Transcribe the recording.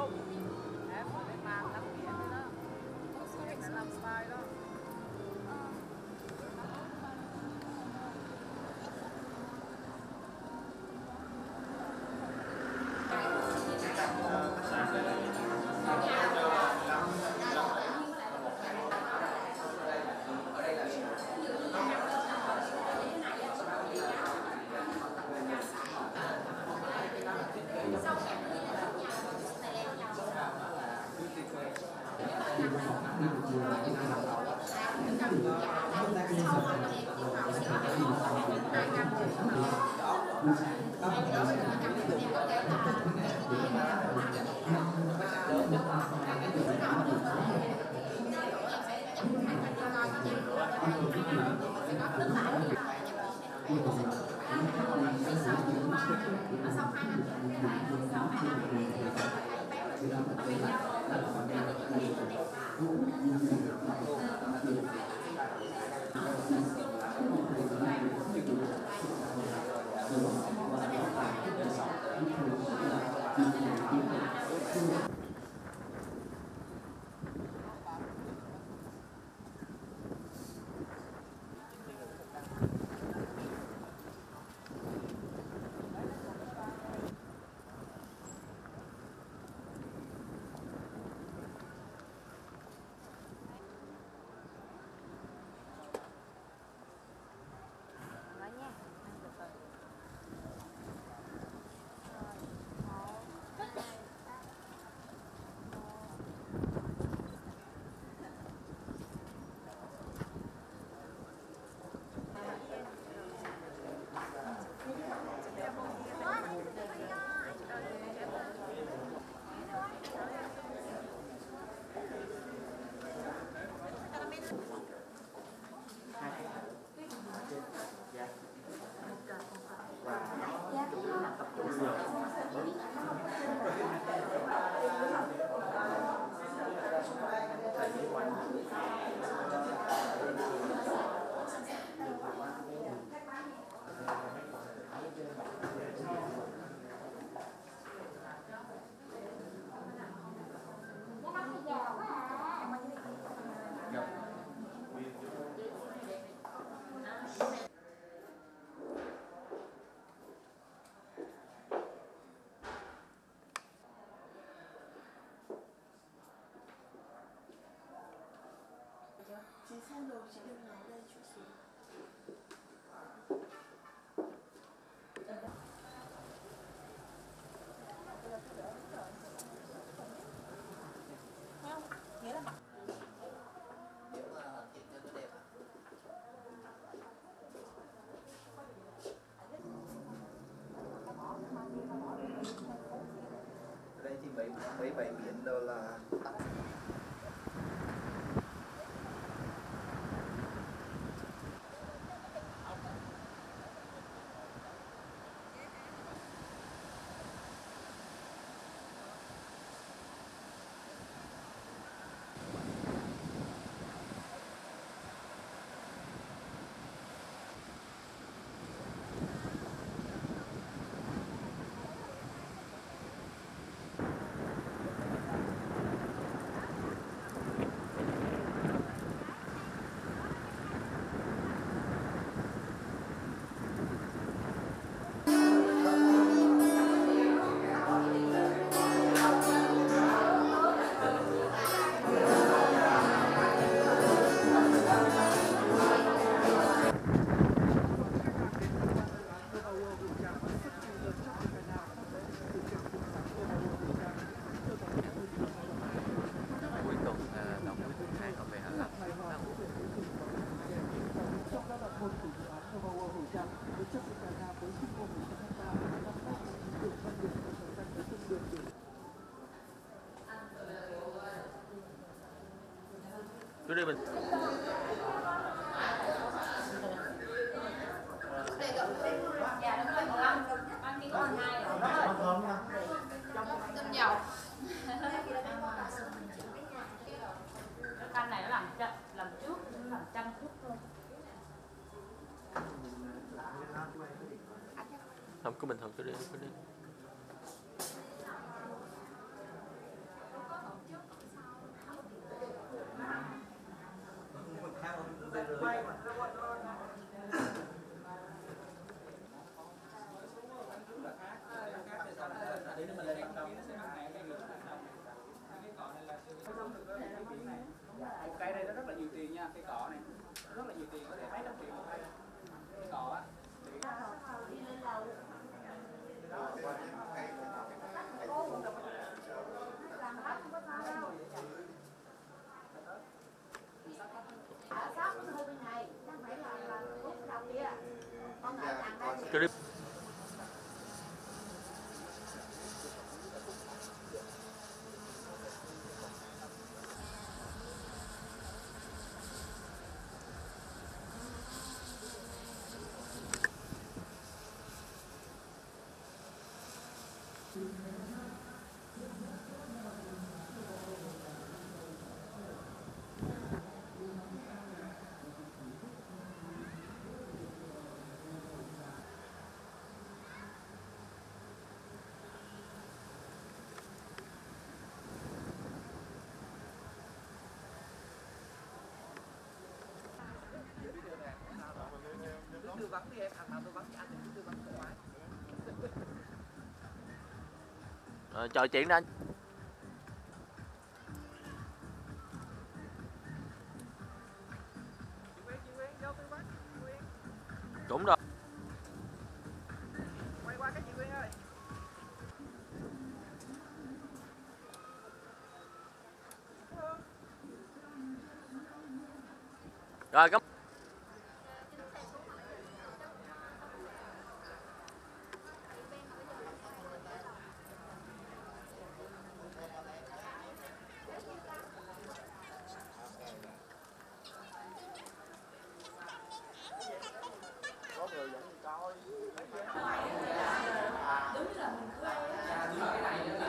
Em ở bên màn lắm biển đó. Em phải làm style đó. Chị xem rồi, chị đừng nói đây chút xíu. Không, nghĩa là mặc. Nếu mà hoàn thiện cho nó đẹp à? Ở đây thì mấy bãi biển đâu là tắt. Cứ đi mình. Tâm dầu. Canh này nó làm trước, nó làm chăm chút luôn. Không, cứ bình thường cứ đi, cứ đi. Tư vấn đi em, nào tư vấn cho anh thì tư vấn thoải mái. Trò chuyện đó anh. Chị Nguyên vô tư vấn. Nguyên. Đúng rồi. Quay qua cái chị Nguyên ơi. Rồi cảm Đúng là mình quay